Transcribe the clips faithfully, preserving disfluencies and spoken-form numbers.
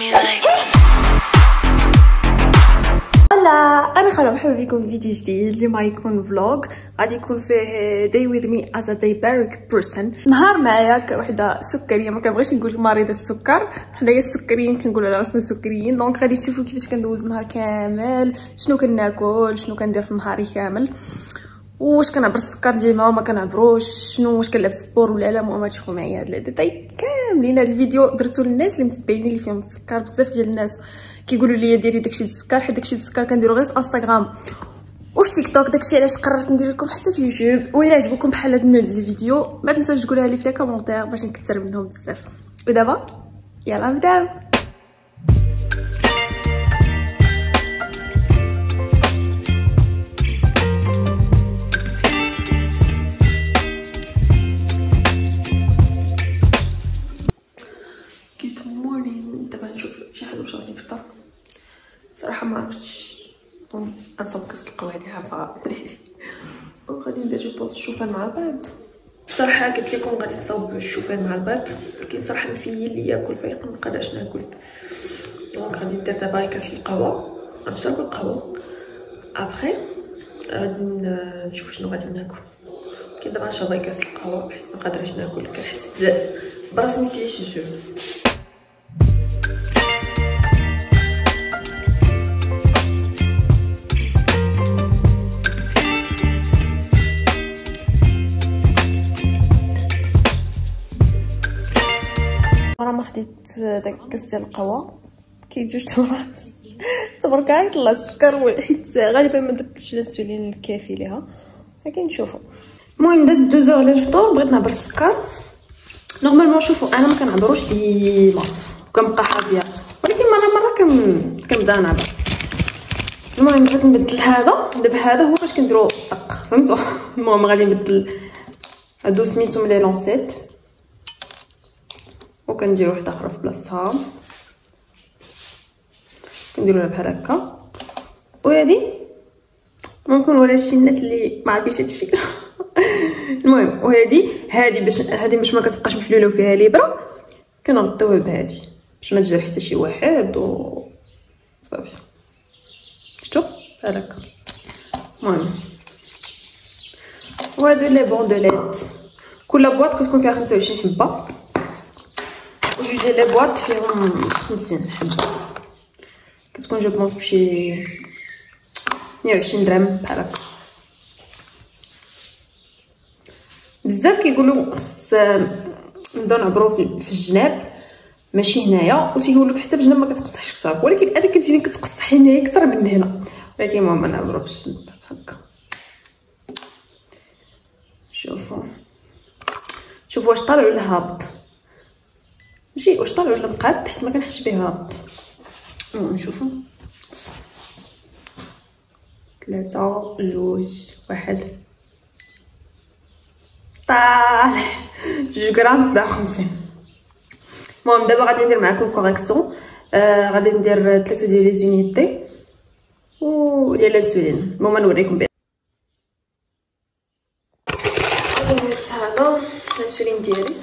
هلا انا خاله مرحبا بكم في فيديو جديد اللي ما يكون فلوج غادي يكون فيه day with me as a diabetic person. نهار معايا كوحده سكريه، ما كنبغيش نقول مريضه السكر، حنايا السكريين كنقولوا على راسنا سكريين. دونك غادي تشوفوا كيفاش كندوز النهار كامل، شنو كناكل، شنو كندير في نهاري كامل، واش كنعبر السكر ديما وما كنعبروش، شنو واش كنلعب سبور ولا لا. المهم تشوفوا معايا هاد الديتاي كاملين. هاد الفيديو درتو للناس اللي متبعيني اللي فيهم السكر. بزاف ديال الناس كيقولوا لي ديري داكشي السكر، حيت داكشي السكر كنديرو غير في انستغرام وفي تيك توك. داكشي علاش قررت ندير لكم حتى في يوتيوب. وإلا عجبكم بحال هاد النوع ديال الفيديو ما تنساوش تقولوها لي في لي كومونتير باش نكثر منهم بزاف. ودابا يلا نبداو. دابا نشوف شي حاجه باش غادي نفطر. صراحه ما عرفتش نصب كاس القهوه هادي عارفه وغادي ندير جو بونس الشوفان مع البيض. صراحه قلت لكم غادي نصاوب الشوفان مع البيض، ولكن صراحه مفيل لي ياكل فيق مابقداش ناكل. دونك غادي ندير دابا كاس القهوه، غنشرب القهوه ابخي غادي نشوف شنو غادي ناكل. كي دابا نشرب كاس القهوه حيت ما قادريش ناكل، كنحس براسي مفيش الجو. راه ما خديت داك الكاس ديال القهوه، كاين جوج تمرات تبارك عيط الله السكر، حيت غالبا ما درتش الانسولين الكافي ليها، ولكن نشوفوا. المهم دازت دوزور على الفطور، بغيت نعبر السكر. نورمالمون شوفوا انا ما كنعبروش ديما وكنبقى حاضيه، ولكن مره مره كن كنبدا نعبر. المهم بغيت نبدل هذا، دابا هذا هو فاش كنديرو طق، فهمتوا؟ المهم غادي نبدل هادو سميتهم لي لونسيت وكندير وحده اخرى في بلاصتها، كنديروها بحال هكا. وهادي ممكن ولا شي الناس اللي ما عارفينش هادشي المهم وهادي هادي باش هادي باش ما كتبقاش محلوله وفيها الابره، كنغطيوها بهادي باش ما تجرح حتى شي واحد و صافي. شفتوا بحال هكا. المهم وهادو لي بوندوليت، كل بواط كتكون فيها خمسة وعشرين حبه، وجوج ديال لي بواط فيهم خمسين حبه، كتكون جو بونس بشي مية وعشرين درهم بحال هكا. بزاف كيقولوا خص نبداو نعبرو في الجناب ماشي هنايا، وتيقول لك حتى بجناب ما كتقصحش كثر، ولكن انا كتجيني كتقصح هنايا اكثر من هنا. ولكن المهم نعبرو في الجناب هكا. شوفوا شوفوا واش طالع ولا هابط، ماشي واش طالع ولا مقاد، حيت ما كنحسش به هابط. المهم نشوفوا ثلاثة جوج واحد طالع جوج غرام سبعة وخمسين. المهم دابا غادي ندير معكم كوريكسيون. آه غادي ندير ثلاثة ديال لي زونيتي و ديال الانسولين. المهم نوريكم بها. هذا الانسولين ديالي،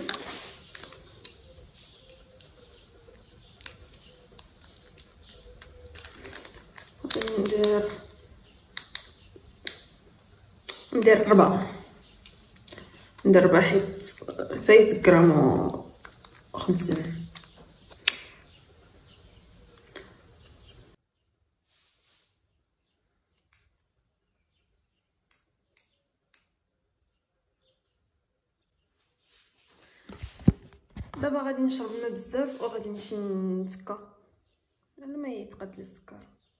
ندير ندير ربعة ندير ربعة حيت فايت غرام و خمسين. دابا غادي نشرب الماء بزاف وغادي نمشي نتكا على ما يتقاد لي السكر.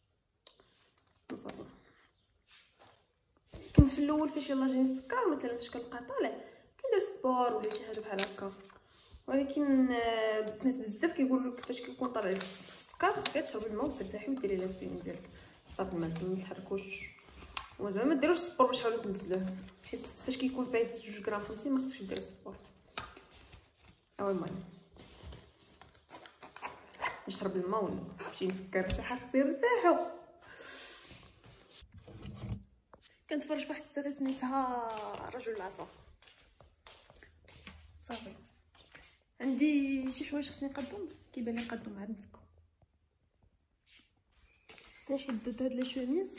صافي كنت في الاول فاش يلاه جاني السكر مثلا فاش كنبقى طالع كندير سبور ولا شي حاجه بحال هكا، ولكن سمعت بزاف كيقولوا لك فاش كيكون طالع السكر خصك تشربي الماء وترتاحي وديري الانسولين ديالك صافي، ما تحركوش وزعما ما ديروش السبور باش تحاولوا تنزلوه، حيت فاش كيكون فايت جوج غرام خمسين ما خصكش دير السبور. اول المهم نشرب الماء ونمشي نسكر صحه خصي نرتاحوا. كنتفرج في واحد السيري سميتها رجل العصا. صافي عندي شي حوايج خصني نقدم، كيبان لي نقدم عندكم. نحدد هاد لي شوميز.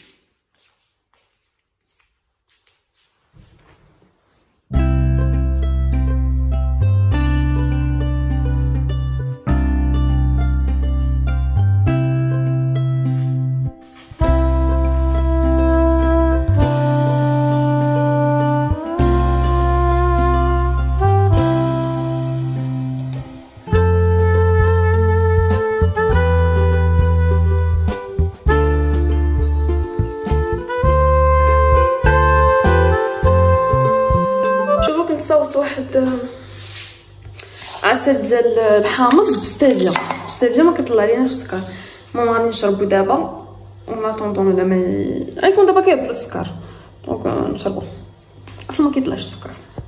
واحد عصير ديال الحامض ستيفيا. ستيفيا ما كيطلع ليناش السكر. المهم غادي نشربو دابا وما طونطون دابا غيكون دابا كيهبط السكر دونك نشربو اصلا ما كيطلعش السكر.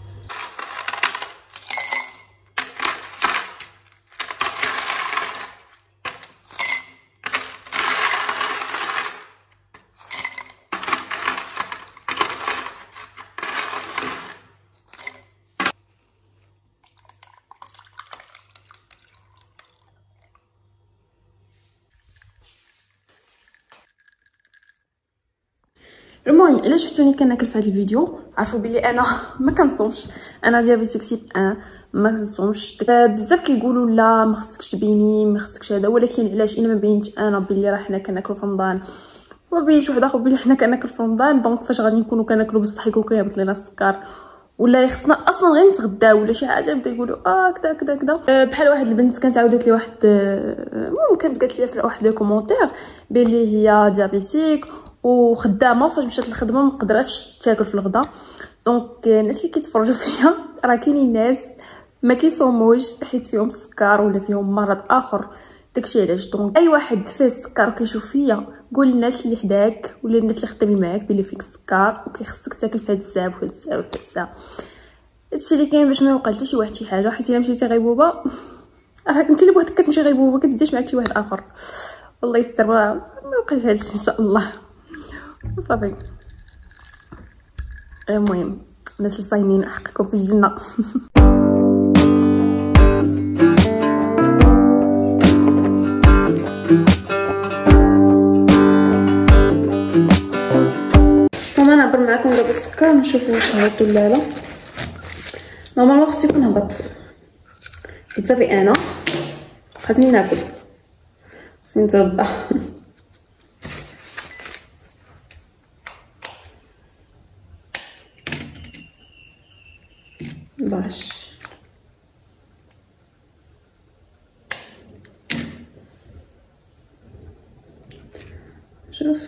المهم الا شفتوني كناكل في هذا الفيديو عرفوا بلي انا ما كنصومش، انا ديابيتيك تيب واحد ما كنصومش. بزاف كيقولوا لا ما خصكش تبيني ما خصكش هذا، ولكن علاش انا ما بينتش انا بلي راه حنا كناكلوا في رمضان وما بينش واحد اخر بلي حنا كناكل في رمضان، دونك فاش غادي نكونوا كناكلوا بصح يكون كيهبط لينا السكر ولا خصنا اصلا غير نتغداو ولا شي حاجه بدا يقولوا اه كذا كذا كذا. بحال واحد البنت كانت عاودت لي واحد المهم كانت قالت لي في واحد لي كومونتير بلي هي ديابيتيك وخدامه فاش مشات للخدمه ما قدراتش تاكل في الغدا. دونك الناس اللي كيتفرجوا فيا راه كاينين ناس ما كيصوموش حيت فيهم السكر ولا فيهم مرض اخر، داكشي علاش. دونك اي واحد فيه السكر كيشوف فيا قول للناس اللي حداك ولا الناس اللي خدامين معاك بلي فيك السكر وكيخصك تاكل في هاد الساعه وفي هاد الساعه وفي هاد الساعه. هادشي اللي كاين باش ما يوقع حتى شي واحد شي حاجه، حيت الا مشيتي غيبوبه راه انت اللي بوحدك كتمشي غيبوبه كتديش معاك شي واحد اخر. والله يستر ما يوقعش هادشي ان شاء الله صافي. المهم الناس الصايمين حقكم في الجنه. انا نعبر معكم دابا السكر نشوف واش هبط ولا لا. نورمالمون خصو يكون هبط حيت صافي انا خاصني ناكل خصني نتغدى. باش شوف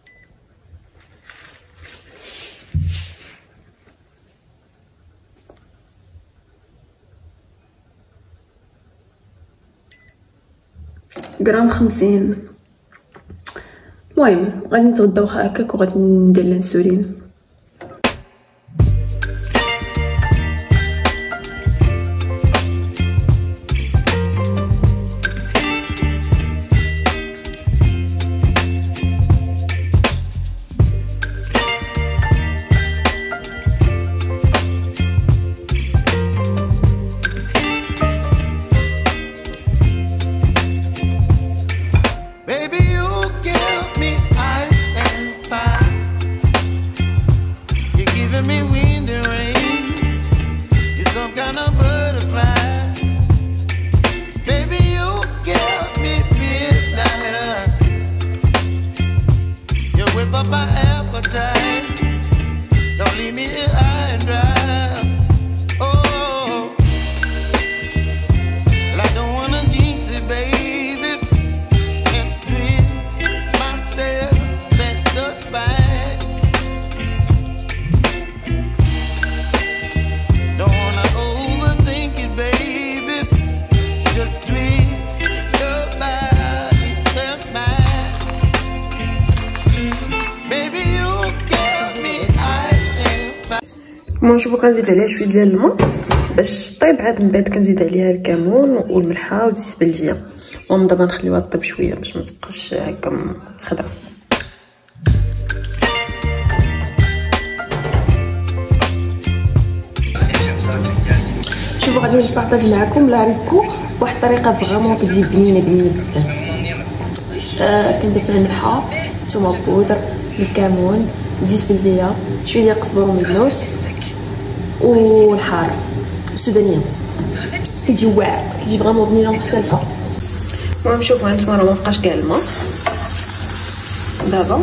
غرام خمسين. المهم غادي نتغداو هكاك وغادي ندير الانسولين. نشوفو كنزيد عليها شويه ديال الماء باش طيب، عاد من بعد كنزيد عليها الكمون والملحه وزيت البلديه. المهم دابا نخليوها طيب شويه باش ما تبقاش هكا خضرا. شوفوا غادي نبارطاج معكم لاريكو بواحد الطريقه فريمون كتجي بنينه بنينه بزاف. آه كندير فيها الملحه الثومه بودر، الكمون، زيت بلديه، شويه ديال القزبر والمدنوس والحار السودانيه. كتجي واعره، كتجي فريمون بنينه مختلفه. المهم شوفوا هانتوما راه مابقاش كاع الماء دابا.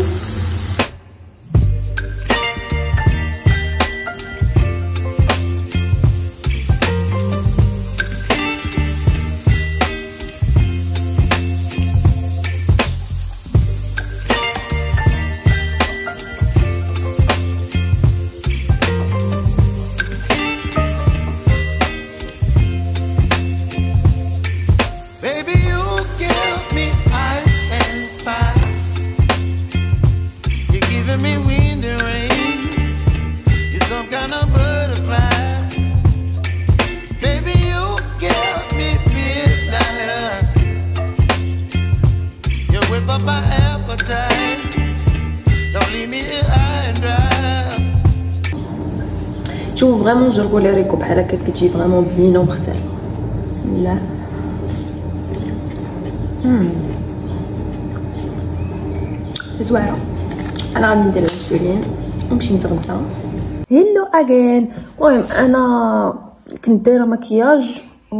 شوفوا فريمون جربوا لي ريكو بحال هكا كتجي فريمون بنينه ومختلفه. بسم الله. امم زوينه. انا غادي ندير الانسولين ونمشي نتغدى. هيلو اغين. المهم انا كنت دايره مكياج و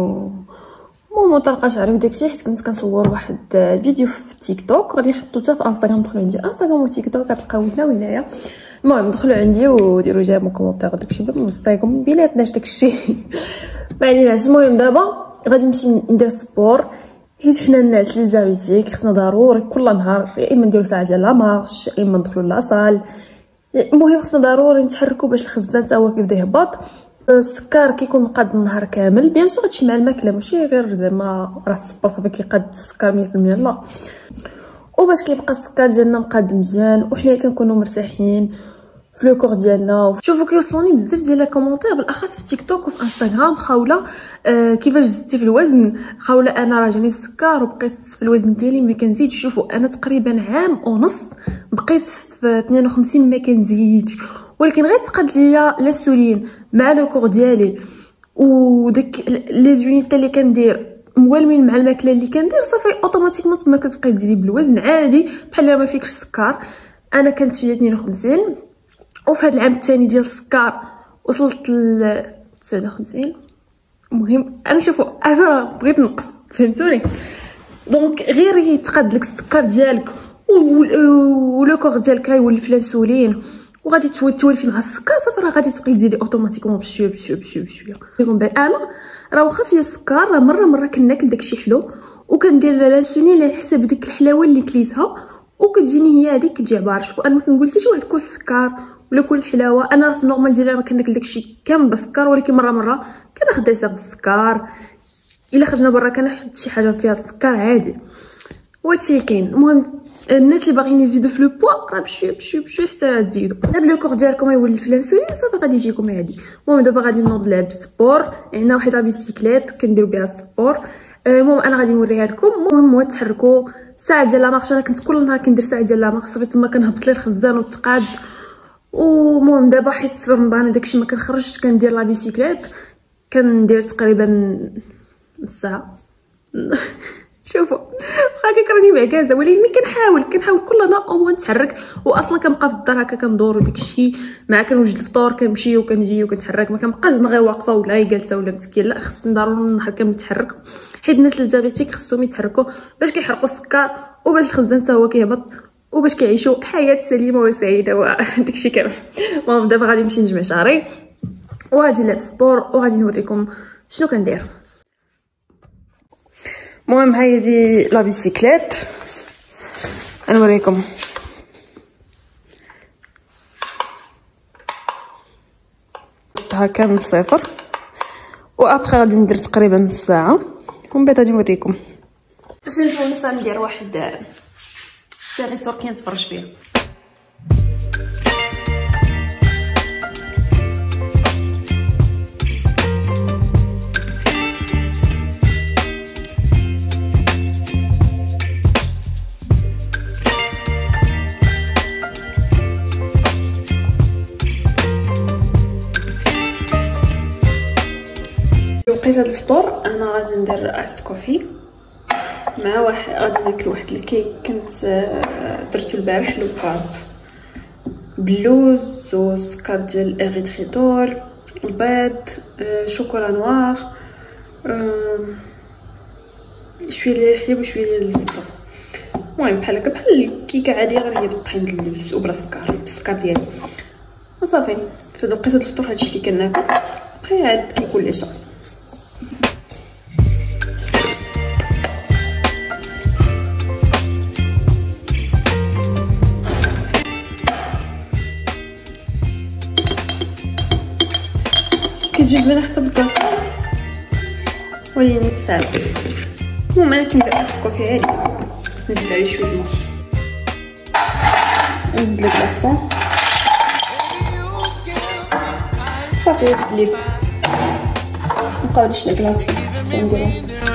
المهم طلقه شعري وداكشي حيت كنت كنصور واحد فيديو في تيك توك غادي نحطو حتى في انستغرام. دخلوا عندي انستغرام وتيك توك غتلقاو هنا وهنايا. المهم دخلوا عندي وديروا جيم وكومونتير وداكشي بلا مستيكم بيناتناش داكشي ما عليناش. المهم دابا غادي نمشي ندير سبور حيت حنا الناس اللي جاويتيك خصنا ضروري كل نهار يا اما نديرو ساعه ديال لا مارش يا اما ندخلوا لاصال. المهم خصنا ضروري نتحركوا باش الخزان تا هو كيبدا يهبط. السكر كيكون مقاد النهار كامل بيان سور هادشي مع الماكله ماشي غير زعما راه السبور صافي كيقاد السكر مية في المية لا. وباش كيبقى السكر ديالنا مقاد مزيان وحنا كنكونوا مرتاحين في لو كور ديالنا. شوفوا كيوصلوني بزاف ديال لي كومونتير بالاخص في تيك توك وفي انستغرام. خاوله آه كيفاش زدتي في الوزن؟ خاوله انا راه جاني السكر وبقيت في الوزن ديالي ما كنزيدش. شوفوا انا تقريبا عام ونص بقيت في اثنين وخمسين ما كنزيدش، ولكن غير تقاد ليا الانسولين مع لو كور ديالي وداك لي زونيت اللي كندير موالمين مع الماكله اللي كندير صافي اوتوماتيكمون تما كتبقاي تزيدي بالوزن عادي بحال ما فيكش السكر. انا كانت فيا اثنين وخمسين وفي هذا العام الثاني ديال السكر وصلت ل تسعة وخمسين. المهم انا شوفوا انا بغيت نقص فهمتوني. دونك غير يتقاد لك السكر ديالك ولو كور ديالك يولف الانسولين وغادي تولفي مع السكر صافي راه غادي تبقاي تزيدي اوتوماتيكمون بشويه بشويه بشويه بشويه. يكون بان انا راه واخا فيا السكر راه مره مره كناكل داكشي حلو وكندير الانسولين على حساب ديك الحلاوه اللي كليتها وكتجيني هي هذيك كتجي عباره. شوفوا انا ما كنقول حتى شي واحد كل السكر ولا كل الحلاوه. انا في النورمال ديالي ما كناكل داكشي كامل بالسكر ولكن مره مره كناخذ ديسير بالسكر. الا خرجنا برا كناخذ شي حاجه فيها السكر عادي وهادشي كاين. المهم الناس اللي باغيين يزيدوا في لو بوا راه بشويه بشويه بشويه حتى تزيدوا. دابا لو كور ديالكم يولي في الانسولين صافي غادي يجيكم عادي. المهم دابا غادي نوض نلعب سبور. عندنا واحد بيسيكليت كنديروا بها السبور. المهم انا غادي نوريها لكم. المهم هو تحركوا ساعه ديال لا مارش. انا كنت كل نهار كندير ساعه ديال لا مارش صافي تما كنهبط لي الخزان وتقاد. ومهم دابا حيت في رمضان وداكشي ما كنخرجش كندير لا بيسيكليت كندير تقريبا نص ساعه شوفوا هكا راني معكازه ولكن كنحاول كنحاول كل نهار او نتحرك. واصلا كنبقى في الدار هكا كندور وداكشي مع كنوجد الفطور كنمشي وكنجي وكنتحرك. ما كنبقاش غير واقفه ولا هي جالسه ولا مسكين لا خصني ضروري النهار كامل نتحرك حيت الناس اللي ديابيتيك خصهم يتحركوا باش كيحرقوا السكر وباش الخزان حتى هو كيهبط وباش كيعيشوا حياه سليمه وسعيده وداكشي كامل. المهم دابا غادي نمشي نجمع شعري وغادي نلعب سبور وغادي نوريكم شنو كندير. المهم هاي دي لا بيسيكليت نوريكم. هكا من الصفر وابخي غادي ندير تقريبا نص ساعه ومن بعد غادي نوريكم. باش نجيو نسا ندير واحد سيري تركي نتفرج فيها. لقيت هاد الفطور انا غادي ندير ايست كوفي مع واحد غادي ناكل واحد الكيك كنت درتو البارح لو باب بلوز وسكر ديال اريتريتول البيض شوكولا نوار شويه ديال الحليب وشويه ديال الزبده. المهم بحال هكا بحال الكيكه عاديه غير هي بالطحين ديال اللوز وبلا سكر بالسكر ديالي وصافي. في وقيته الفطور هادشي اللي كناكل بقى عاد كيكون العشاء. كتجي زوينه حتى بالكاكاو وليني تساعد. المهم انا كندير الكاكاو عادي نزيد عليه شويه الماء نزيد لك لاصون صافي نقلب مبقاوليش لا كلاص نديرو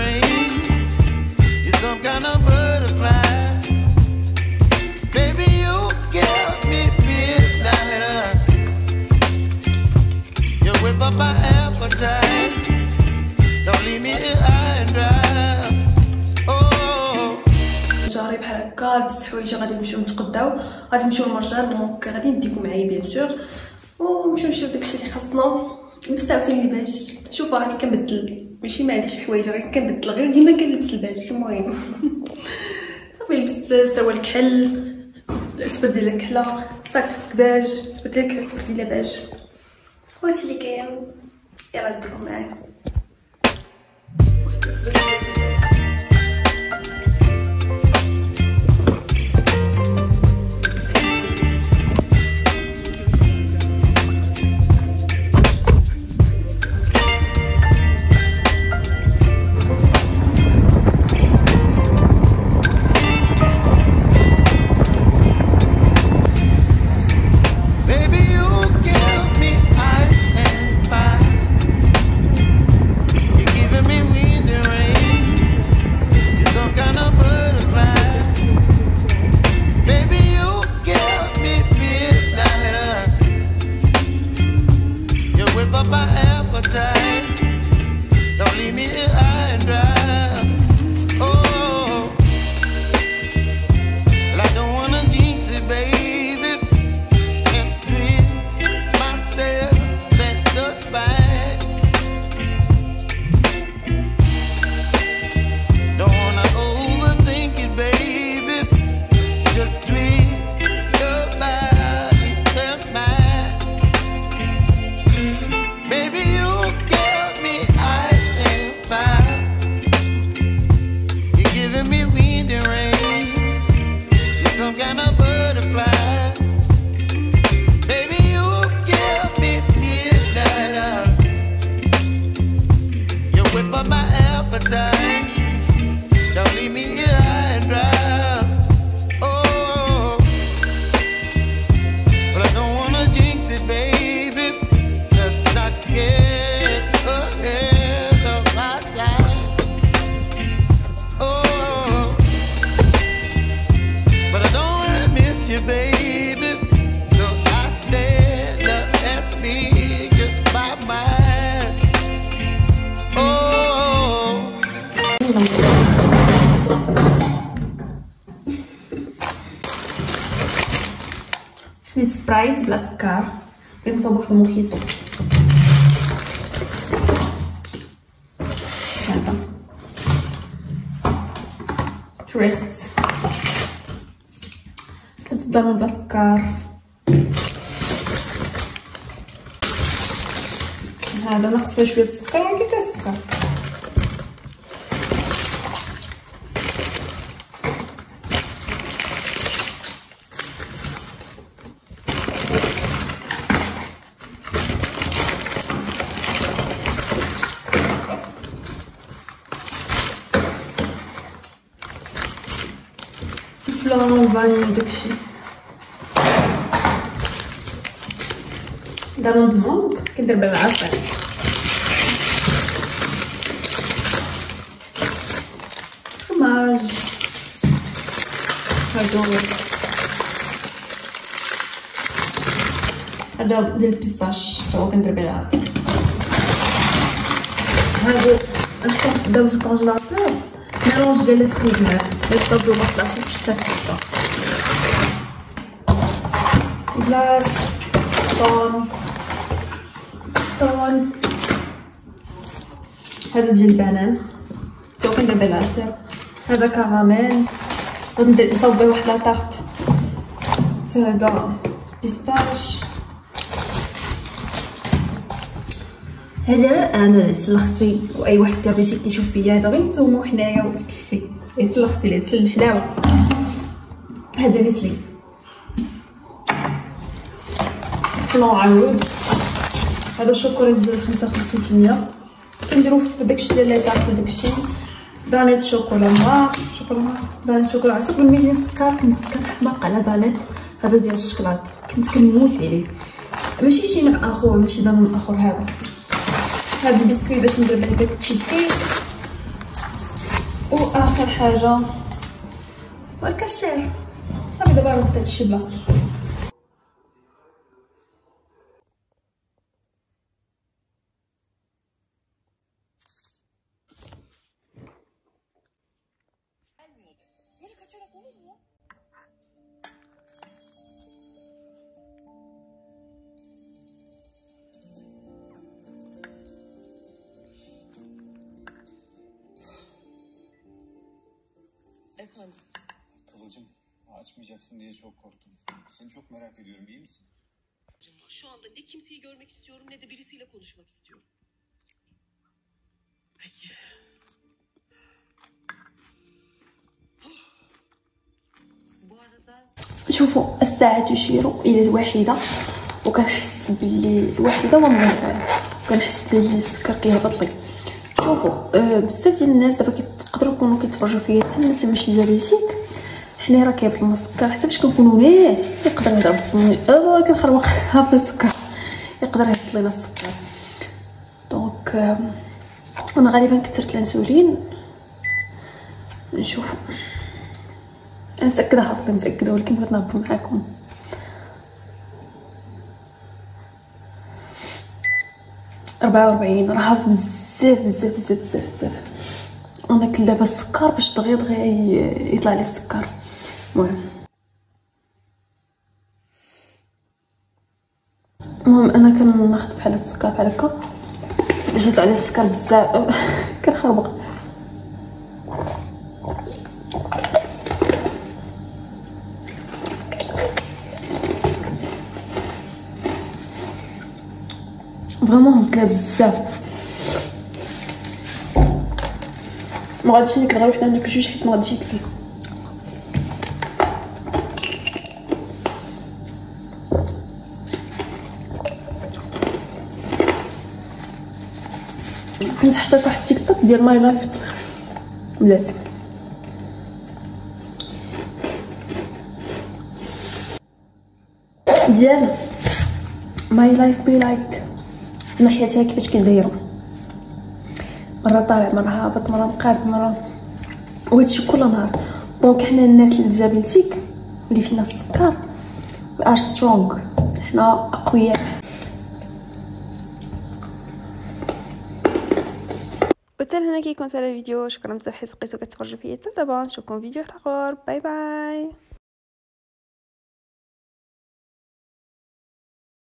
جاري بحال هكا لبست حوايج غادي نمشيو نتقداو غادي نمشيو للمرجان دونك غادي نديكم معايا بيان سور ونمشيو نشوف داكشي اللي خاصنا. لبست عاوتاني الباج شوفوا راني كنبدل ماشي ما عنديش حوايج راني كنبدل غير ديما كنلبس الباج. المهم صافي لبست سروال كحل الاسود ديال الكحله صاك باج اسود ديال الكحله اسود ديال باج وهادشي اللي كاين. يلا نديكم معايا. شويه سبرايت بلا سكر بغيت نصاوبو الموخيتو هذا تويست كتضرب بلا سكر. هذا ناقص فيه شويه السكر ولكن فيه السكر. فلان فاني داكشي دارون دمونك كندير بالعسل فرماج هادو هذا ديال البيستاش حتى هو كندير بالعسل. هادو نحطهم قدام في الكونجيلاتور ميلونج ديال الفرويت معاه باش تضربو ما تلاصقش حتى في بلاص طون طون. هذا ديال البنان تو كندير به العصير. هذا كراميل غندير نصاوب به واحد لاطارت هذا بيستاش. هذا انا لختي واي واحد كبغيتي كيشوف فيا هذا غير نتوما وحنايا وداكشي يسل اختي يسل الحلاوه. هذا نسلي فلون عود. هذا الشوكولا ديال خمسة وخمسين في المية كنديرو في داكشي ديال لاطارت وداكشي. دانيت شوكولا نوار شوكولا نوار دانيت شوكولا عصير. قبل ما يجيني السكر كنت كنحماق على دانيت هذا ديال الشكلاط كنت كنموت عليه. ماشي شي نوع اخر ماشي دانون اخر. هذا هاد البسكوي باش ندير به داك التشيز كيك. واخر حاجه والكاشير. صافي دابا راه هادشي بلاصتو. Efendim? Kıvılcım, açmayacaksın diye çok korktum. Seni çok merak ediyorum, iyi misin? Şu anda ne kimseyi görmek istiyorum ne de birisiyle konuşmak istiyorum. Peki. Bu arada شوفوا الساعه تشير الى الواحده وكنحس باللي الواحده ونص كنحس باللي السكر كيهبط لي. شوفوا أه بزاف ديال الناس دابا كيقدروا يكونوا كيتفرجوا فيا حتى الناس اللي ماشي ديابيتيك. حنا راه كيهبط السكر حتى باش كنكونوا ناس يقدر يهبط انا كنخربق في السكر يقدر يهبط لينا السكر. دونك أه انا غالبا كثرت الانسولين. نشوفوا انا متاكده هبط متاكده ولكن بغيت نهبط معاكم. أربعة وأربعين راه هابط بزاف بزاف بزاف بزاف بزاف. انا كل دابا السكر باش دغيا دغيا يطلع لي السكر. المهم المهم انا كناخذ بحال هاد السكر بحال هكا باش يطلع لي السكر بزاف كنخربق. فريمون هبطلها بزاف. ما غاديش ناكل غير وحده ناكل جوج حيت ما غاديش يكفي. كنت حطيت واحد التيك توك ديال ماي لايف بلاتي ديال ماي لايف بي لايك من حياتها كيفاش كيدايروا مره طالع مره هابط مره مقاد مره وهادشي كل نهار. دونك حنا الناس اللي ديابيتيك اللي فينا السكر وي ار سترونغ حنا اقوياء. وحتى هنا كيكون هذا الفيديو. شكرا بزاف حيت بقيتو كتفرجوا فيا حتى دابا. نشوفكم فيديو واحد اخر. باي باي.